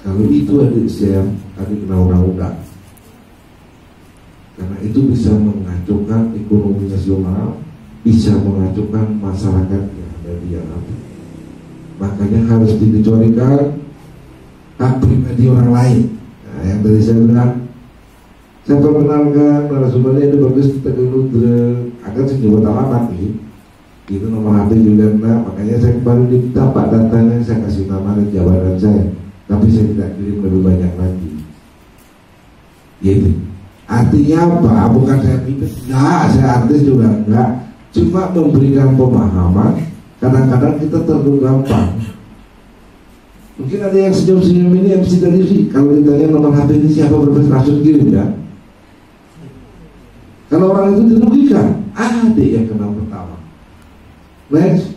Kalau itu adik saya, adik kena undang-undang. Karena itu bisa mengacaukan ekonomi nasional, bisa mengacaukan masyarakat yang ada di Arab. Makanya harus dikecualikan hak pribadi orang lain. Nah, yang tadi saya bilang, saya perkenalkan narasumbernya itu bagus, kita keludre akan sejumlah alamat nih. Itu nomor HP juga enggak, makanya saya baru diminta Pak datanya, saya kasih nama dan jabatan saya, tapi saya tidak kirim lebih banyak lagi. Gitu. Artinya apa? Bukan saya pipet, enggak, saya artis juga enggak, cuma memberikan pemahaman. Kadang-kadang kita terlalu gampang. Mungkin ada yang senyum-senyum ini MC tadi, kalau ditanya nomor HP ini siapa berprestasi kirim ya. Kalau orang itu dirugikan, adik yang kena pertama. Next.